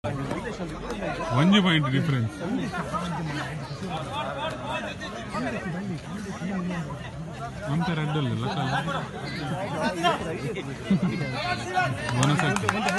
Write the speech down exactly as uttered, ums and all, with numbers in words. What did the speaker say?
ಒಂಜಿ point difference ಅಂತ red ಅಲ್ಲ ಬೋನಸ್ ಆಗ್ತದೆ